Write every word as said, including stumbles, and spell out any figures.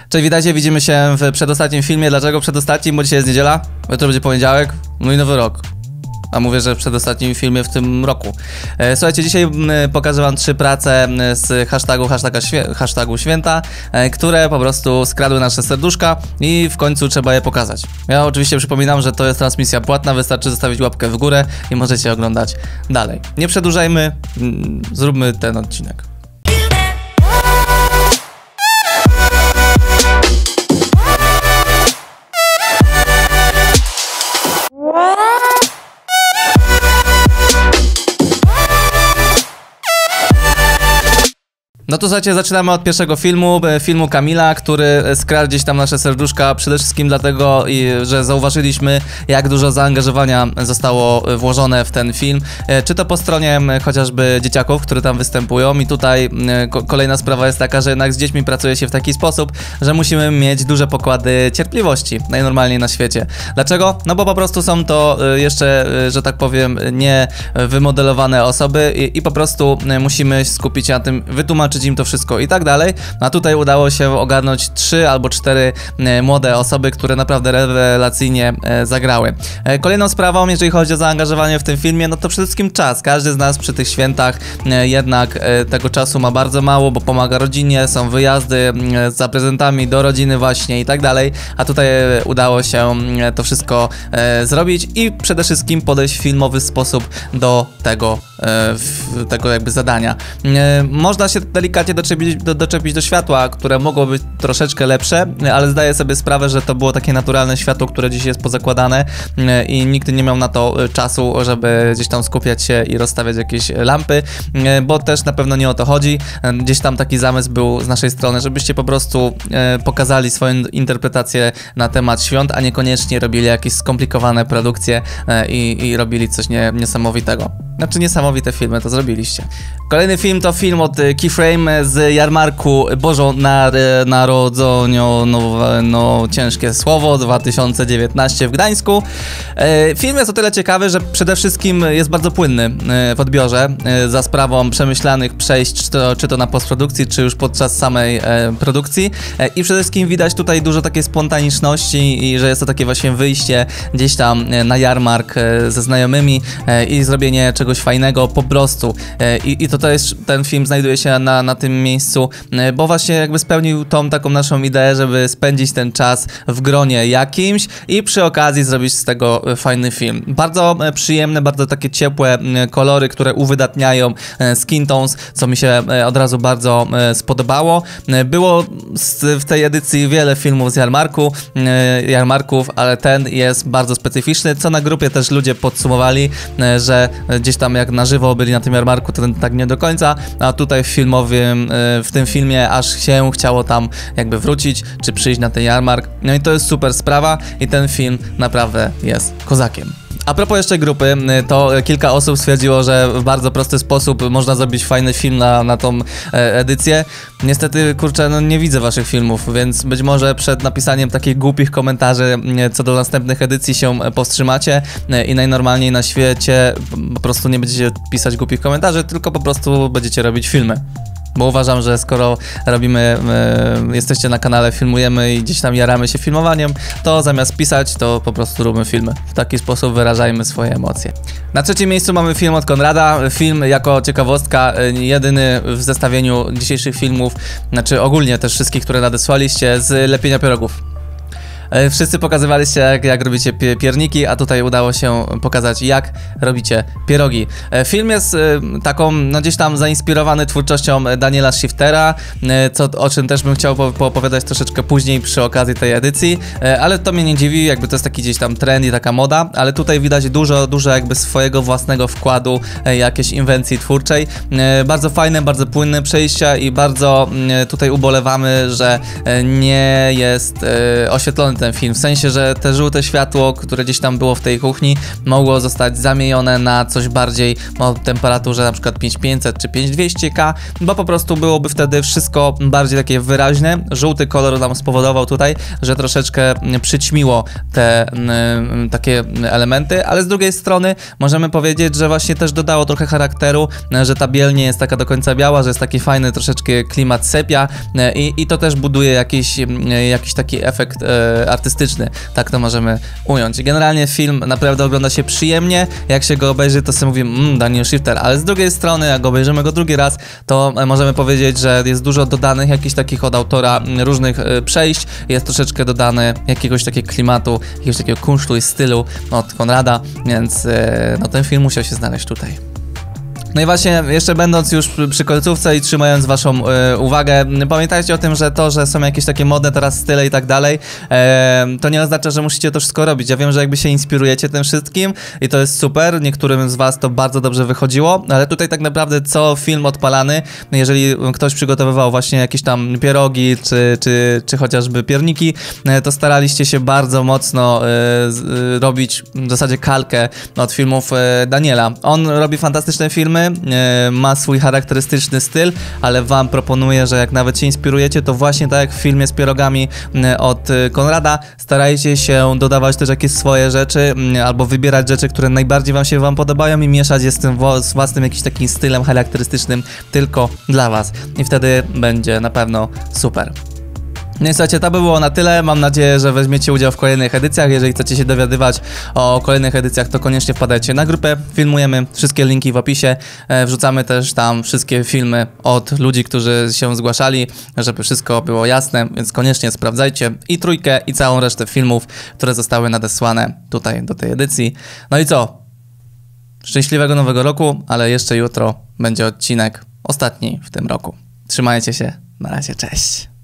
Cześć, witajcie, widzimy się w przedostatnim filmie. Dlaczego przedostatnim? Bo dzisiaj jest niedziela, jutro będzie poniedziałek, no i nowy rok. A mówię, że w przedostatnim filmie w tym roku. E, słuchajcie, dzisiaj m, pokażę wam trzy prace z hashtagu, hashtaga świe, hashtagu święta, e, które po prostu skradły nasze serduszka i w końcu trzeba je pokazać. Ja oczywiście przypominam, że to jest transmisja płatna, wystarczy zostawić łapkę w górę i możecie oglądać dalej. Nie przedłużajmy, m, zróbmy ten odcinek. No to słuchajcie, zaczynamy od pierwszego filmu, filmu Kamila, który skradł gdzieś tam nasze serduszka, przede wszystkim dlatego, że zauważyliśmy, jak dużo zaangażowania zostało włożone w ten film, czy to po stronie chociażby dzieciaków, które tam występują, i tutaj kolejna sprawa jest taka, że jednak z dziećmi pracuje się w taki sposób, że musimy mieć duże pokłady cierpliwości, najnormalniej na świecie. Dlaczego? No bo po prostu są to jeszcze, że tak powiem, nie wymodelowane osoby i, i po prostu musimy skupić się na tym, wytłumaczyć im to wszystko i tak dalej. A tutaj udało się ogarnąć trzy albo cztery młode osoby, które naprawdę rewelacyjnie zagrały. Kolejną sprawą, jeżeli chodzi o zaangażowanie w tym filmie, no to przede wszystkim czas. Każdy z nas przy tych świętach jednak tego czasu ma bardzo mało, bo pomaga rodzinie, są wyjazdy za prezentami do rodziny właśnie i tak dalej. A tutaj udało się to wszystko zrobić i przede wszystkim podejść w filmowy sposób do tego, tego jakby zadania. Można się delikatnie doczepić do, doczepić do światła, które mogło być troszeczkę lepsze, ale zdaję sobie sprawę, że to było takie naturalne światło, które dziś jest pozakładane i nigdy nie miał na to czasu, żeby gdzieś tam skupiać się i rozstawiać jakieś lampy, bo też na pewno nie o to chodzi. Gdzieś tam taki zamysł był z naszej strony, żebyście po prostu pokazali swoją interpretację na temat świąt, a niekoniecznie robili jakieś skomplikowane produkcje i, i robili coś nie, niesamowitego. Znaczy niesamowite filmy to zrobiliście. Kolejny film to film od Keyframe z jarmarku Bożonarodzoniowe, no ciężkie słowo, dwa tysiące dziewiętnaście w Gdańsku. E, film jest o tyle ciekawy, że przede wszystkim jest bardzo płynny e, w odbiorze, e, za sprawą przemyślanych przejść, czy to, czy to na postprodukcji, czy już podczas samej e, produkcji. E, I przede wszystkim widać tutaj dużo takiej spontaniczności i że jest to takie właśnie wyjście gdzieś tam e, na jarmark e, ze znajomymi e, i zrobienie czegoś fajnego po prostu. E, i, I to, to jest, ten film znajduje się na, na tym miejscu, bo właśnie jakby spełnił tą taką naszą ideę, żeby spędzić ten czas w gronie jakimś i przy okazji zrobić z tego fajny film. Bardzo przyjemne, bardzo takie ciepłe kolory, które uwydatniają skin tones, co mi się od razu bardzo spodobało. Było w tej edycji wiele filmów z jarmarku, jarmarków, ale ten jest bardzo specyficzny, co na grupie też ludzie podsumowali, że gdzieś tam jak na żywo byli na tym jarmarku, to ten tak nie do końca, a tutaj w filmowym, w tym filmie aż się chciało tam jakby wrócić, czy przyjść na ten jarmark. No i to jest super sprawa i ten film naprawdę jest kozakiem. A propos jeszcze grupy, to kilka osób stwierdziło, że w bardzo prosty sposób można zrobić fajny film na, na tą edycję. Niestety, kurczę, no nie widzę waszych filmów, więc być może przed napisaniem takich głupich komentarzy co do następnych edycji się powstrzymacie i najnormalniej na świecie po prostu nie będziecie pisać głupich komentarzy, tylko po prostu będziecie robić filmy. Bo uważam, że skoro robimy, y, jesteście na kanale, filmujemy i gdzieś tam jaramy się filmowaniem, to zamiast pisać, to po prostu róbmy filmy. W taki sposób wyrażajmy swoje emocje. Na trzecim miejscu mamy film od Konrada. Film jako ciekawostka, jedyny w zestawieniu dzisiejszych filmów, znaczy ogólnie też wszystkich, które nadesłaliście, z lepienia pierogów. Wszyscy pokazywaliście, jak, jak robicie pierniki, a tutaj udało się pokazać, jak robicie pierogi. Film jest taką, no gdzieś tam zainspirowany twórczością Daniela Shiftera, co, o czym też bym chciał poopowiadać troszeczkę później przy okazji tej edycji, ale to mnie nie dziwi, jakby to jest taki gdzieś tam trend i taka moda, ale tutaj widać dużo, dużo jakby swojego własnego wkładu, jakiejś inwencji twórczej. Bardzo fajne, bardzo płynne przejścia i bardzo tutaj ubolewamy, że nie jest oświetlony ten film, w sensie, że te żółte światło, które gdzieś tam było w tej kuchni, mogło zostać zamienione na coś bardziej o temperaturze na przykład pięć tysięcy pięćset czy pięć tysięcy dwieście K, bo po prostu byłoby wtedy wszystko bardziej takie wyraźne. Żółty kolor nam spowodował tutaj, że troszeczkę przyćmiło te y, takie elementy, ale z drugiej strony możemy powiedzieć, że właśnie też dodało trochę charakteru, że ta biel nie jest taka do końca biała, że jest taki fajny troszeczkę klimat sepia i, i to też buduje jakiś, jakiś taki efekt e, artystyczny, tak to możemy ująć. Generalnie film naprawdę ogląda się przyjemnie, jak się go obejrzy, to sobie mówimy, mmm, Daniel Shifter, ale z drugiej strony, jak obejrzymy go drugi raz, to możemy powiedzieć, że jest dużo dodanych jakichś takich od autora różnych e, przejść, jest troszeczkę dodane jakiegoś takiego klimatu, jakiegoś takiego kunsztu i stylu od Konrada, więc e, no ten film musiał się znaleźć tutaj. No i właśnie, jeszcze będąc już przy końcówce i trzymając waszą e, uwagę, pamiętajcie o tym, że to, że są jakieś takie modne teraz style i tak dalej, e, to nie oznacza, że musicie to wszystko robić. Ja wiem, że jakby się inspirujecie tym wszystkim i to jest super, niektórym z was to bardzo dobrze wychodziło, ale tutaj tak naprawdę co film odpalany, jeżeli ktoś przygotowywał właśnie jakieś tam pierogi, czy, czy, czy chociażby pierniki, e, to staraliście się bardzo mocno e, z, e, robić w zasadzie kalkę od filmów e, Daniela. On robi fantastyczne filmy, ma swój charakterystyczny styl, ale wam proponuję, że jak nawet się inspirujecie, to właśnie tak jak w filmie z pierogami od Konrada, starajcie się dodawać też jakieś swoje rzeczy, albo wybierać rzeczy, które najbardziej wam się wam podobają i mieszać je z tym z własnym jakimś takim stylem charakterystycznym tylko dla was. I wtedy będzie na pewno super. No i słuchajcie, to by było na tyle. Mam nadzieję, że weźmiecie udział w kolejnych edycjach. Jeżeli chcecie się dowiadywać o kolejnych edycjach, to koniecznie wpadajcie na grupę. Filmujemy, wszystkie linki w opisie. Wrzucamy też tam wszystkie filmy od ludzi, którzy się zgłaszali, żeby wszystko było jasne, więc koniecznie sprawdzajcie i trójkę, i całą resztę filmów, które zostały nadesłane tutaj do tej edycji. No i co? Szczęśliwego nowego roku, ale jeszcze jutro będzie odcinek ostatni w tym roku. Trzymajcie się. Na razie, cześć.